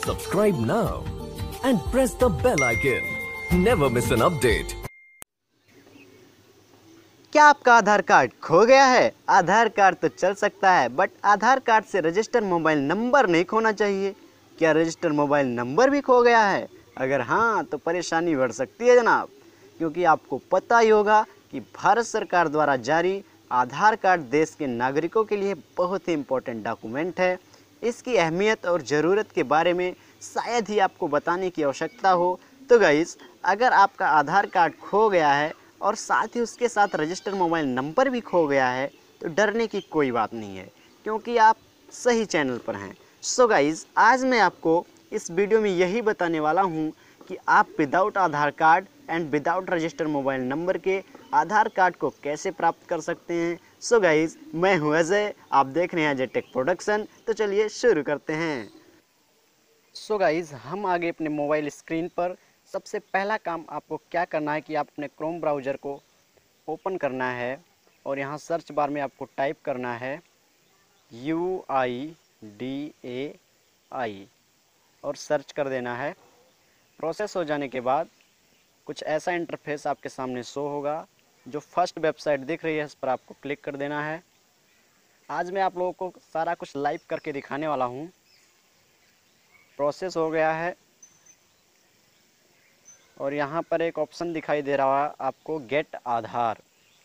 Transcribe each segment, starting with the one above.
Subscribe now and press the bell icon. Never miss an update. क्या आपका आधार card खो गया है? आधार कार्ड तो चल सकता है, बट आधार कार्ड से रजिस्टर मोबाइल नंबर नहीं खोना चाहिए। क्या रजिस्टर मोबाइल नंबर भी खो गया है? अगर हाँ, तो परेशानी बढ़ सकती है जनाब, क्योंकि आपको पता ही होगा कि भारत सरकार द्वारा जारी आधार कार्ड देश के नागरिकों के लिए बहुत ही इम्पोर्टेंट डॉक्यूमेंट है। इसकी अहमियत और ज़रूरत के बारे में शायद ही आपको बताने की आवश्यकता हो। तो गाइस, अगर आपका आधार कार्ड खो गया है और साथ ही उसके साथ रजिस्टर मोबाइल नंबर भी खो गया है, तो डरने की कोई बात नहीं है, क्योंकि आप सही चैनल पर हैं। सो गाइस, आज मैं आपको इस वीडियो में यही बताने वाला हूं कि आप without Aadhaar card and without register mobile number के आधार कार्ड को कैसे प्राप्त कर सकते हैं। सो गाइस, मैं हूं अजय, आप देख रहे हैं अजय टेक प्रोडक्शन। तो चलिए शुरू करते हैं। सो गाइस, हम आगे अपने मोबाइल स्क्रीन पर। सबसे पहला काम आपको क्या करना है कि आप अपने क्रोम ब्राउज़र को ओपन करना है और यहाँ सर्च बार में आपको टाइप करना है UIDAI और सर्च कर देना है। प्रोसेस हो जाने के बाद कुछ ऐसा इंटरफेस आपके सामने शो होगा। जो फर्स्ट वेबसाइट दिख रही है, इस पर आपको क्लिक कर देना है। आज मैं आप लोगों को सारा कुछ लाइव करके दिखाने वाला हूँ। प्रोसेस हो गया है और यहाँ पर एक ऑप्शन दिखाई दे रहा है आपको, गेट आधार।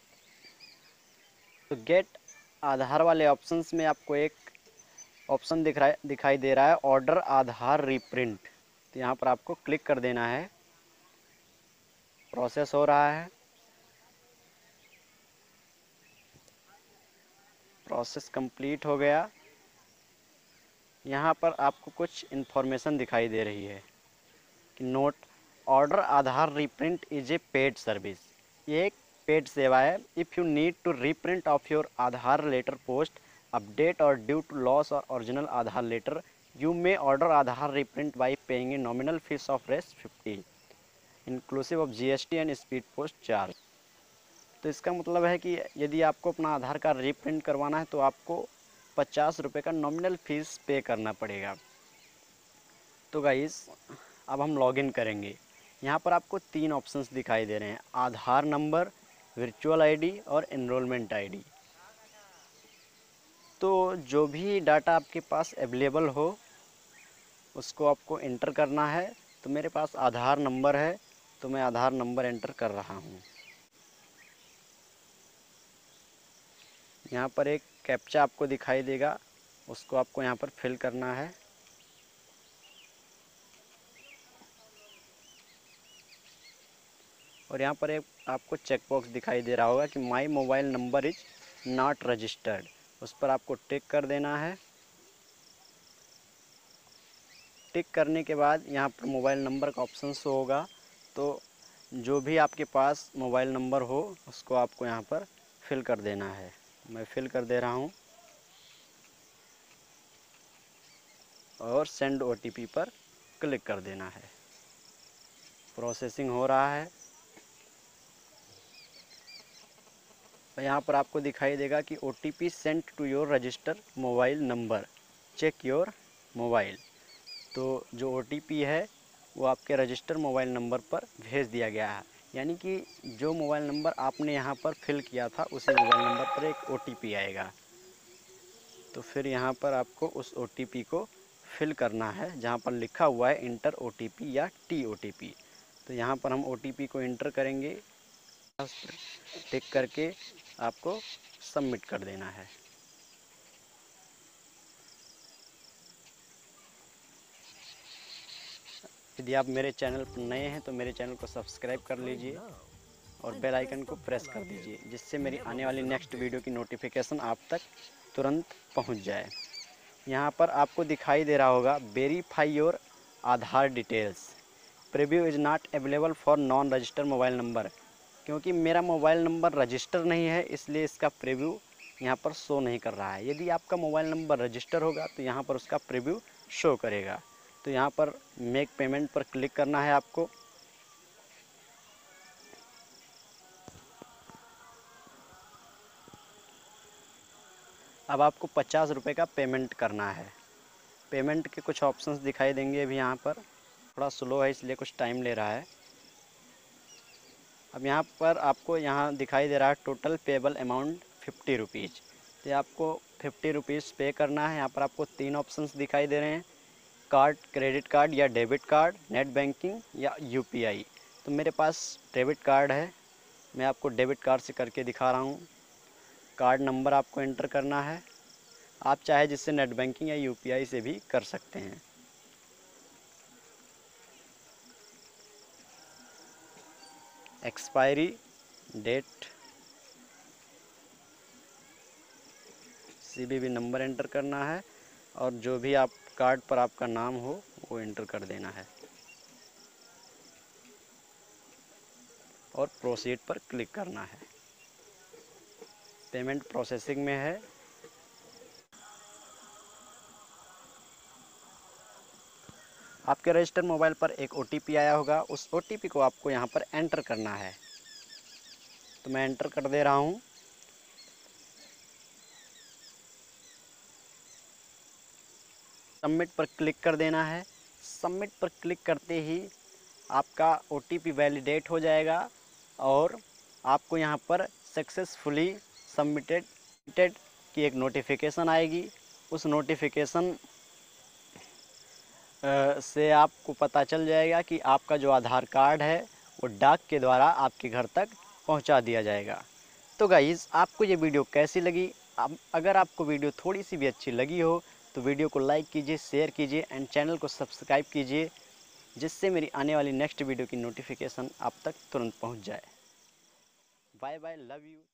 तो गेट आधार वाले ऑप्शंस में आपको एक ऑप्शन दिखाई दे रहा है, ऑर्डर आधार रीप्रिंट। तो यहाँ पर आपको क्लिक कर देना है। प्रोसेस हो रहा है। प्रोसेस कंप्लीट हो गया। यहाँ पर आपको कुछ इन्फॉर्मेशन दिखाई दे रही है कि note, order Aadhaar reprint is a paid service. ये एक पेड सेवा है। If you need to reprint of your Aadhaar letter post update और ड्यू टू लॉस और original Aadhaar letter, you may order Aadhaar reprint by paying a nominal fee of ₹50 inclusive of GST and speed post charge. तो इसका मतलब है कि यदि आपको अपना आधार कार्ड रीप्रिंट करवाना है तो आपको ₹50 का नॉमिनल फ़ीस पे करना पड़ेगा। तो गाइस, अब हम लॉगिन करेंगे। यहाँ पर आपको 3 ऑप्शंस दिखाई दे रहे हैं, आधार नंबर, वर्चुअल आईडी और एनरोलमेंट आईडी। तो जो भी डाटा आपके पास अवेलेबल हो उसको आपको इंटर करना है। तो मेरे पास आधार नंबर है, तो मैं आधार नंबर एंटर कर रहा हूँ। यहाँ पर एक कैप्चा आपको दिखाई देगा, उसको आपको यहाँ पर फिल करना है। और यहाँ पर एक आपको चेक बॉक्स दिखाई दे रहा होगा कि my mobile number is not registered. उस पर आपको टिक कर देना है। टिक करने के बाद यहाँ पर मोबाइल नंबर का ऑप्शन शो होगा। तो जो भी आपके पास मोबाइल नंबर हो उसको आपको यहाँ पर फिल कर देना है। मैं फिल कर दे रहा हूँ और सेंड OTP पर क्लिक कर देना है। प्रोसेसिंग हो रहा है। यहाँ पर आपको दिखाई देगा कि OTP sent to your register mobile number, check your mobile. तो जो OTP है वो आपके रजिस्टर मोबाइल नंबर पर भेज दिया गया है। यानी कि जो मोबाइल नंबर आपने यहाँ पर फिल किया था उसी मोबाइल नंबर पर एक OTP आएगा। तो फिर यहाँ पर आपको उस OTP को फिल करना है जहाँ पर लिखा हुआ है इंटर OTP या TOTP। तो यहाँ पर हम OTP को इंटर करेंगे, टिक करके आपको सबमिट कर देना है। यदि आप मेरे चैनल पर नए हैं तो मेरे चैनल को सब्सक्राइब कर लीजिए और बेल आइकन को प्रेस कर दीजिए, जिससे मेरी आने वाली नेक्स्ट वीडियो की नोटिफिकेशन आप तक तुरंत पहुंच जाए। यहां पर आपको दिखाई दे रहा होगा, verify your Aadhaar details, preview is not available for non register mobile number. क्योंकि मेरा मोबाइल नंबर रजिस्टर नहीं है, इसलिए इसका प्रीव्यू यहाँ पर शो नहीं कर रहा है। यदि आपका मोबाइल नंबर रजिस्टर होगा तो यहाँ पर उसका प्रीव्यू शो करेगा। तो यहाँ पर मेक पेमेंट पर क्लिक करना है आपको। अब आपको ₹50 का पेमेंट करना है। पेमेंट के कुछ ऑप्शंस दिखाई देंगे। अभी यहाँ पर थोड़ा स्लो है इसलिए कुछ टाइम ले रहा है। अब यहाँ पर आपको यहाँ दिखाई दे रहा है टोटल पेबल अमाउंट 50 रुपीज़। तो ये आपको 50 रुपीज़ पे करना है। यहाँ पर आपको 3 ऑप्शंस दिखाई दे रहे हैं, कार्ड, क्रेडिट कार्ड या डेबिट कार्ड, नेट बैंकिंग या यूपीआई। तो मेरे पास डेबिट कार्ड है, मैं आपको डेबिट कार्ड से करके दिखा रहा हूँ। कार्ड नंबर आपको एंटर करना है। आप चाहे जिससे नेट बैंकिंग या यूपीआई से भी कर सकते हैं। Expiry date, CVV number enter करना है और जो भी आप कार्ड पर आपका नाम हो वो एंटर कर देना है और प्रोसीड पर क्लिक करना है। पेमेंट प्रोसेसिंग में है। आपके रजिस्टर्ड मोबाइल पर एक ओटीपी आया होगा, उस ओटीपी को आपको यहाँ पर एंटर करना है। तो मैं एंटर कर दे रहा हूँ। सबमिट पर क्लिक कर देना है। सबमिट पर क्लिक करते ही आपका ओटीपी वैलिडेट हो जाएगा और आपको यहाँ पर सक्सेसफुली सबमिटेड की एक नोटिफिकेशन आएगी। उस नोटिफिकेशन से आपको पता चल जाएगा कि आपका जो आधार कार्ड है वो डाक के द्वारा आपके घर तक पहुंचा दिया जाएगा। तो गाइज़, आपको ये वीडियो कैसी लगी? अगर आपको वीडियो थोड़ी सी भी अच्छी लगी हो तो वीडियो को लाइक कीजिए, शेयर कीजिए एंड चैनल को सब्सक्राइब कीजिए, जिससे मेरी आने वाली नेक्स्ट वीडियो की नोटिफिकेशन आप तक तुरंत पहुंच जाए। Bye bye, love you.